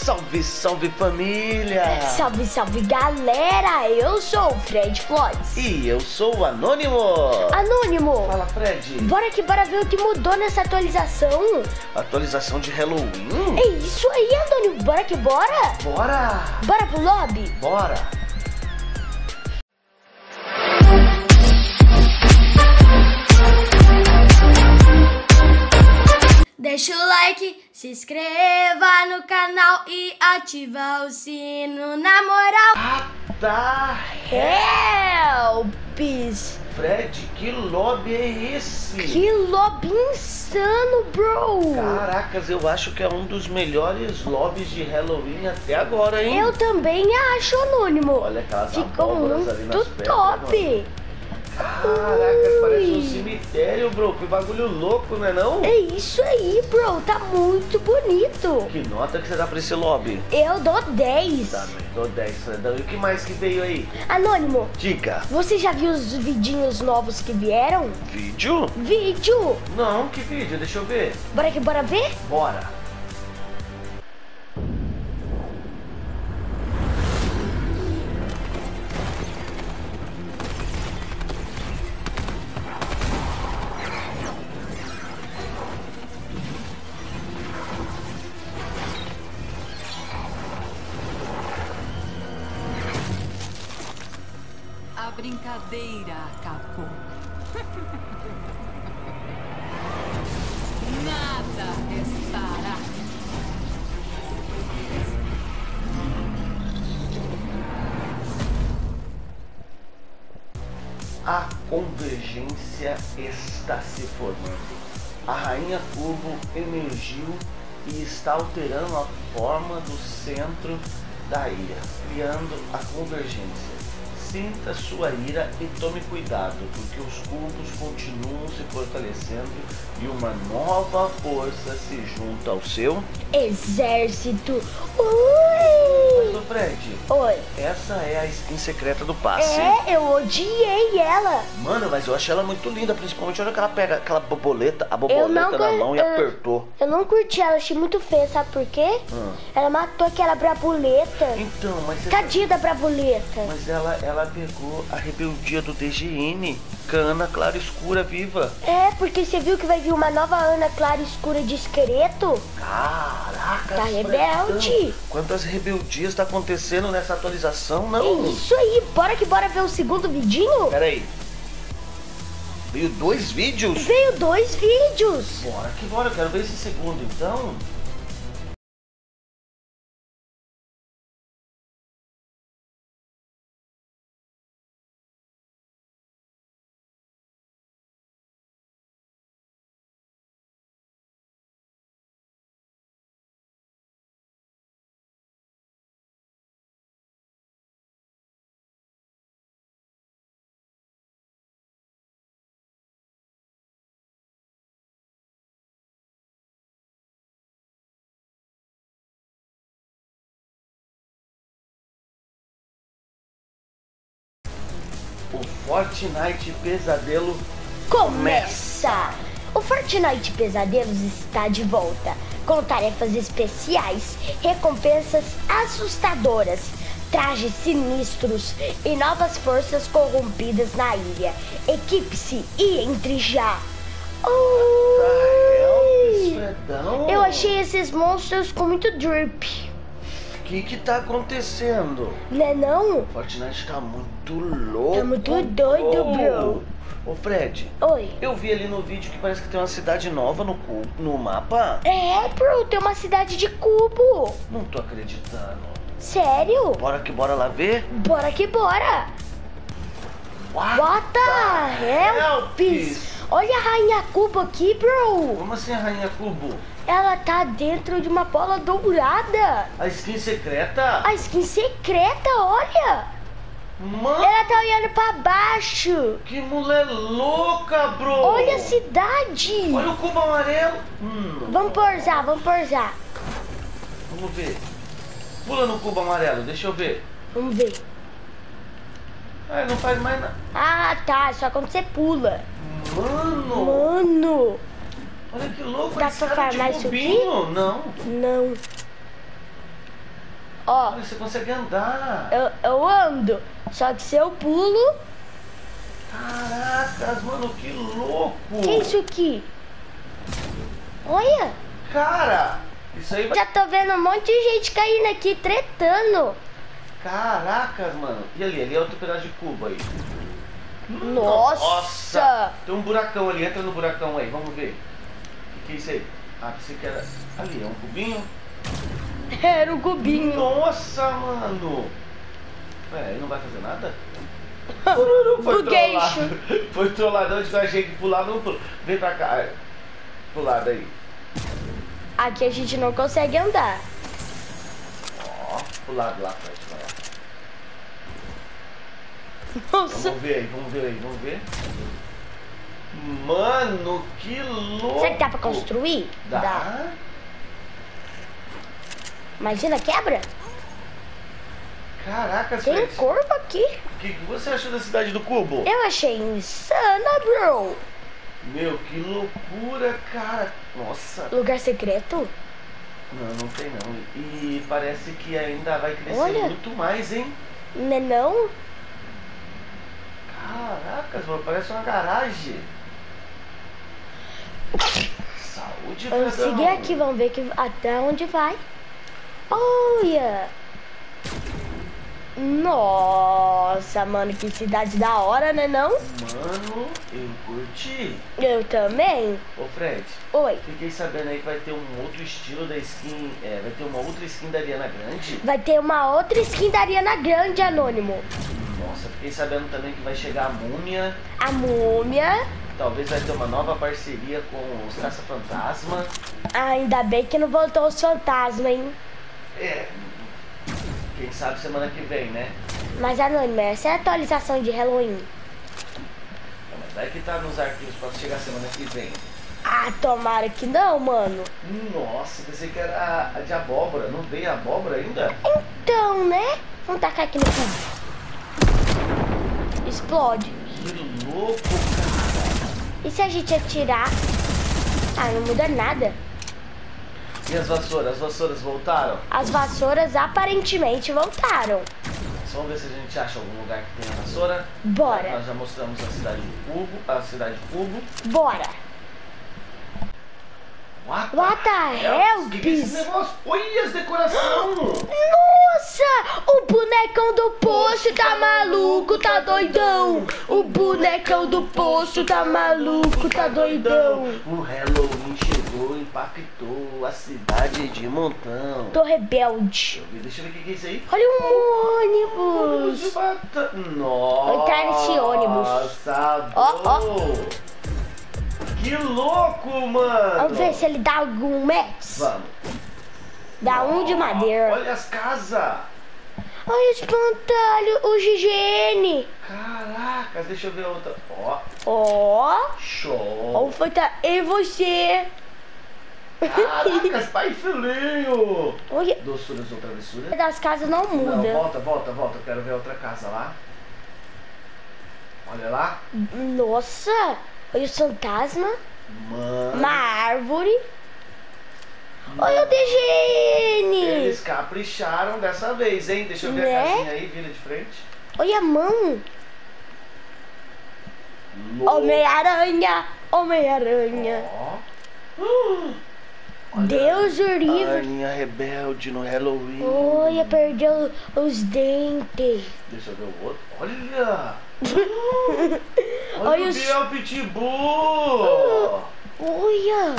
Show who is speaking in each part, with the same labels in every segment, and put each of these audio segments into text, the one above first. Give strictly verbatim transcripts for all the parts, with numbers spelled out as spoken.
Speaker 1: Salve, salve família!
Speaker 2: Salve, salve galera! Eu sou o Fred Floyds.
Speaker 1: E eu sou o Anônimo!
Speaker 2: Anônimo!
Speaker 1: Fala, Fred!
Speaker 2: Bora que bora ver o que mudou nessa atualização!
Speaker 1: Atualização de Halloween?
Speaker 2: É isso aí, Anônimo! Bora que bora!
Speaker 1: Bora!
Speaker 2: Bora pro lobby?
Speaker 1: Bora!
Speaker 2: Deixa o like, se inscreva no canal e ativa o sino na moral.
Speaker 1: Ah, tá!
Speaker 2: Helps!
Speaker 1: Fred, que lobby é esse?
Speaker 2: Que lobby insano, bro!
Speaker 1: Caracas, eu acho que é um dos melhores lobbies de Halloween até agora, hein?
Speaker 2: Eu também acho, Anônimo.
Speaker 1: Olha aquelas
Speaker 2: Ficou
Speaker 1: abóboras ali nas
Speaker 2: muito
Speaker 1: pedras,
Speaker 2: top!
Speaker 1: mano. Caraca, parece um cemitério, bro. Que bagulho louco, né não?
Speaker 2: É isso aí, bro. Tá muito bonito.
Speaker 1: Que nota que você dá pra esse lobby?
Speaker 2: Eu dou dez.
Speaker 1: Também dou dez, Fredão. E o que mais que veio aí?
Speaker 2: Anônimo,
Speaker 1: Diga.
Speaker 2: você já viu os vidinhos novos que vieram?
Speaker 1: Vídeo?
Speaker 2: Vídeo!
Speaker 1: Não, que vídeo? Deixa eu ver.
Speaker 2: Bora que bora ver?
Speaker 1: Bora.
Speaker 3: A brincadeira acabou. Nada restará.
Speaker 1: A convergência está se formando. A Rainha Cubo emergiu e está alterando a forma do centro da ilha, criando a convergência. Sinta sua ira e tome cuidado, porque os cubos continuam se fortalecendo e uma nova força se junta ao seu
Speaker 2: Exército. Ui!
Speaker 1: Mas, ô Fred,
Speaker 2: Oi.
Speaker 1: essa é a skin secreta do passe.
Speaker 2: É, eu odiei ela.
Speaker 1: Mano, mas eu achei ela muito linda, principalmente a hora que ela pega aquela borboleta, a borboleta
Speaker 2: não
Speaker 1: na
Speaker 2: cur-
Speaker 1: mão e
Speaker 2: eu-
Speaker 1: apertou.
Speaker 2: Eu não curti ela, achei muito feia, sabe por quê?
Speaker 1: Hum.
Speaker 2: Ela matou aquela bravuleta.
Speaker 1: Então, mas você
Speaker 2: Tadinha da bravuleta.
Speaker 1: Mas ela, ela pegou a rebeldia do D G N, Ana Clara Escura Viva.
Speaker 2: É, porque você viu que vai vir uma nova Ana Clara Escura de esqueleto?
Speaker 1: Caraca,
Speaker 2: Tá rebelde.
Speaker 1: Fredão, quantas rebeldias tá acontecendo nessa atualização,
Speaker 2: É
Speaker 1: não?
Speaker 2: isso aí, bora que bora ver o segundo vidinho?
Speaker 1: Pera aí. Veio dois vídeos?
Speaker 2: Veio dois vídeos.
Speaker 1: Bora que bora, eu quero ver esse segundo então. O Fortnite Pesadelo
Speaker 2: Começa! O Fortnite Pesadelos está de volta, com tarefas especiais, recompensas assustadoras, trajes sinistros e novas forças corrompidas na ilha. Equipe-se e entre já!
Speaker 1: Helps,
Speaker 2: Ui!
Speaker 1: Fredão.
Speaker 2: Eu achei esses monstros com muito drip,
Speaker 1: O que que tá acontecendo?
Speaker 2: né não?
Speaker 1: O Fortnite tá muito louco.
Speaker 2: Tá muito doido, bro.
Speaker 1: Ô Fred,
Speaker 2: Oi.
Speaker 1: eu vi ali no vídeo que parece que tem uma cidade nova no, cu- no mapa.
Speaker 2: É, bro, tem uma cidade de cubo.
Speaker 1: Não tô acreditando.
Speaker 2: Sério?
Speaker 1: Bora que bora lá ver?
Speaker 2: Bora que bora.
Speaker 1: What,
Speaker 2: What the helps? Olha a Rainha Cubo aqui, bro.
Speaker 1: Como assim a Rainha Cubo?
Speaker 2: Ela tá dentro de uma bola dourada.
Speaker 1: A skin secreta?
Speaker 2: A skin secreta, olha.
Speaker 1: Mano,
Speaker 2: Ela tá olhando pra baixo.
Speaker 1: que mulher louca, bro.
Speaker 2: Olha a cidade.
Speaker 1: Olha o cubo amarelo. Hum,
Speaker 2: Vamos pousar, vamos pousar.
Speaker 1: vamos ver. Pula no cubo amarelo, deixa eu ver.
Speaker 2: Vamos ver.
Speaker 1: Ah, não faz mais nada.
Speaker 2: Ah, tá. Só quando você pula.
Speaker 1: Mano,
Speaker 2: Mano.
Speaker 1: olha que louco.
Speaker 2: Dá
Speaker 1: esse
Speaker 2: pra
Speaker 1: cara de
Speaker 2: farmar isso aqui?
Speaker 1: cubinho. Não.
Speaker 2: Não. Ó,
Speaker 1: Olha, você consegue andar.
Speaker 2: eu, eu ando. Só que se eu pulo...
Speaker 1: Caracas, mano, que louco.
Speaker 2: Que é isso aqui? Olha.
Speaker 1: Cara, isso aí vai...
Speaker 2: Já tô vendo um monte de gente caindo aqui, tretando.
Speaker 1: Caracas, mano. E ali, ali é outro pedaço de cubo aí.
Speaker 2: Nossa.
Speaker 1: Tem um buracão ali, entra no buracão aí, vamos ver. O que, que é isso aí? Ah, pensei que era... Ali, é um cubinho.
Speaker 2: Era um cubinho.
Speaker 1: Nossa, mano. Ué, aí não vai fazer nada? Foi
Speaker 2: Bugueixo.
Speaker 1: trollado. Foi trollado. Onde vai a gente pular, não pula. Vem pra cá. Pro lado aí.
Speaker 2: Aqui a gente não consegue andar.
Speaker 1: Ó, pro lado lá, frente, vai lá.
Speaker 2: Nossa.
Speaker 1: Vamos ver aí, vamos ver aí, vamos ver. Mano, que louco.
Speaker 2: Será que dá pra construir?
Speaker 1: Dá?
Speaker 2: Imagina, quebra.
Speaker 1: Caraca,
Speaker 2: Tem
Speaker 1: Fred.
Speaker 2: corpo aqui.
Speaker 1: O que que você achou da cidade do Cubo?
Speaker 2: Eu achei insana, bro.
Speaker 1: Meu, que loucura, cara. Nossa.
Speaker 2: Lugar secreto?
Speaker 1: Não, não tem não. E parece que ainda vai crescer
Speaker 2: Olha.
Speaker 1: muito mais, hein?
Speaker 2: Não é não?
Speaker 1: Caracas, mano, parece uma garagem. Saúde,
Speaker 2: Vamos
Speaker 1: Fredão.
Speaker 2: seguir aqui, vamos ver que, até onde vai. Olha. Nossa, mano, que cidade da hora, né não?
Speaker 1: Mano, eu curti.
Speaker 2: Eu também.
Speaker 1: Ô, Fred,
Speaker 2: Oi.
Speaker 1: fiquei sabendo aí que vai ter um outro estilo da skin. É, vai ter uma outra skin da Ariana Grande.
Speaker 2: Vai ter uma outra skin da Ariana Grande, Anônimo.
Speaker 1: Nossa, fiquei sabendo também que vai chegar a Múmia.
Speaker 2: A múmia.
Speaker 1: Talvez vai ter uma nova parceria com os Caça-Fantasma.
Speaker 2: Ainda bem que não voltou os fantasmas, hein?
Speaker 1: É, quem sabe semana que vem, né?
Speaker 2: Mas, Anônimo, essa é a atualização de Halloween.
Speaker 1: Não, mas vai que tá nos arquivos pra chegar semana que vem.
Speaker 2: Ah, tomara que não, mano.
Speaker 1: Nossa, pensei que era a de abóbora. Não veio a abóbora ainda?
Speaker 2: Então, né? Vamos tacar aqui no cubo. Explode.
Speaker 1: Que louco, cara.
Speaker 2: E se a gente atirar? Ah, não muda nada.
Speaker 1: E as vassouras? As vassouras voltaram?
Speaker 2: As vassouras aparentemente voltaram.
Speaker 1: Só vamos ver se a gente acha algum lugar que tenha vassoura.
Speaker 2: Bora.
Speaker 1: Nós já mostramos a cidade do cubo, a cidade do cubo.
Speaker 2: Bora.
Speaker 1: What,
Speaker 2: What the hell,
Speaker 1: Que que é esse
Speaker 2: bis?
Speaker 1: negócio? Olha as decorações!
Speaker 2: Nossa! O bonecão do poço tá maluco, tá doidão. O bonecão do poço tá maluco, tá doidão.
Speaker 1: O Halloween chegou, impactou a cidade de montão.
Speaker 2: Tô rebelde.
Speaker 1: Deixa eu ver o que que é isso aí.
Speaker 2: Olha um
Speaker 1: Ônibus de
Speaker 2: ônibus.
Speaker 1: bata- Nossa!
Speaker 2: Vou entrar nesse ônibus.
Speaker 1: Nossa!
Speaker 2: Ó, ó.
Speaker 1: Que louco, mano!
Speaker 2: Vamos ver se ele dá algum match.
Speaker 1: Vamos.
Speaker 2: Dá um de madeira.
Speaker 1: Olha as casas!
Speaker 2: Olha o espantalho, o G G N.
Speaker 1: Caracas, deixa eu ver a outra. Ó,
Speaker 2: Ó.
Speaker 1: show!
Speaker 2: Ó, foi tá. E você?
Speaker 1: Caracas, pai e filhinho!
Speaker 2: Olha.
Speaker 1: Doçuras ou travessuras?
Speaker 2: Das casas não
Speaker 1: Não,
Speaker 2: muda.
Speaker 1: volta, volta, volta. Eu quero ver a outra casa lá. Olha lá.
Speaker 2: Nossa. Olha o fantasma.
Speaker 1: Mano.
Speaker 2: Uma árvore. Olha o D G N.
Speaker 1: Eles capricharam dessa vez, hein? Deixa eu ver
Speaker 2: Né?
Speaker 1: a casinha aí, vira de frente.
Speaker 2: Olha a mão.
Speaker 1: Louco.
Speaker 2: Homem-Aranha. Homem-Aranha.
Speaker 1: Ó. Ah, olha,
Speaker 2: Deus o
Speaker 1: a
Speaker 2: livre.
Speaker 1: Aninha rebelde no Halloween.
Speaker 2: Olha, perdeu os dentes.
Speaker 1: Deixa eu ver o outro. Olha! Olha,
Speaker 2: Olha
Speaker 1: o
Speaker 2: os-
Speaker 1: Biel Pitbull!
Speaker 2: Olha.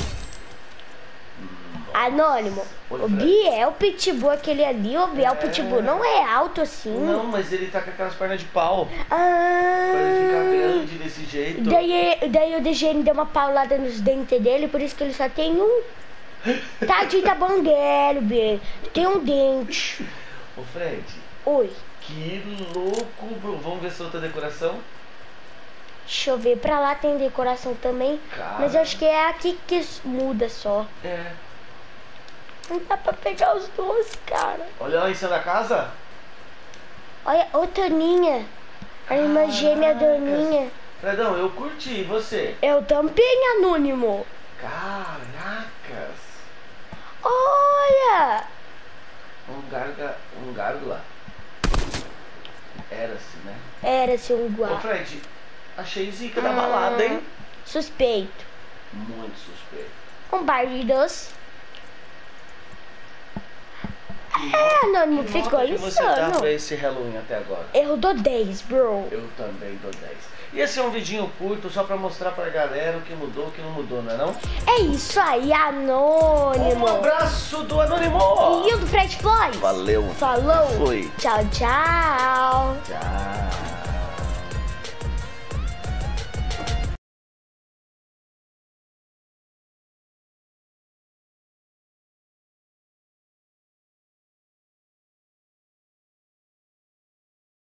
Speaker 2: Anônimo.
Speaker 1: Olha
Speaker 2: O
Speaker 1: pra-
Speaker 2: Biel Pitbull, aquele ali, o Biel
Speaker 1: É.
Speaker 2: Pitbull não é alto assim.
Speaker 1: Não, mas ele tá com aquelas pernas de pau. Pra ele ficar
Speaker 2: Ah.
Speaker 1: grande desse jeito.
Speaker 2: Daí, daí o D G N deu uma paulada nos dentes dele, por isso que ele só tem um. Tadinho da banguelo, Biel. Tem um dente.
Speaker 1: Ô Fred,
Speaker 2: Oi.
Speaker 1: que louco, bro. Vamos ver essa outra decoração?
Speaker 2: Deixa eu ver, pra lá tem decoração também.
Speaker 1: Cara.
Speaker 2: Mas eu acho que é aqui que muda só.
Speaker 1: É.
Speaker 2: Não dá pra pegar os dois, cara.
Speaker 1: Olha lá em cima da casa.
Speaker 2: Olha, ô Toninha. A irmã gêmea
Speaker 1: Caracas.
Speaker 2: Daninha.
Speaker 1: Fredão, eu curti. E você?
Speaker 2: Eu também, Anônimo.
Speaker 1: Caracas.
Speaker 2: Olha.
Speaker 1: Vamos garga, um gárgula. Era-se, né?
Speaker 2: Era-se um
Speaker 1: Ô
Speaker 2: guarda.
Speaker 1: Fred, achei zica da balada, hein?
Speaker 2: Suspeito.
Speaker 1: Muito suspeito.
Speaker 2: Um par de doce.
Speaker 1: Que
Speaker 2: É, Anônimo,
Speaker 1: que
Speaker 2: ficou
Speaker 1: nota que você dá
Speaker 2: insano.
Speaker 1: pra esse Halloween até agora?
Speaker 2: Eu dou dez, bro.
Speaker 1: Eu também dou dez. E esse é um vidinho curto só pra mostrar pra galera o que mudou, o que não mudou, não é não?
Speaker 2: É isso aí, Anônimo.
Speaker 1: Um abraço do Anônimo!
Speaker 2: E o do Fred Floyd.
Speaker 1: Valeu!
Speaker 2: Falou.
Speaker 1: Fui!
Speaker 2: Tchau, tchau.
Speaker 1: Tchau!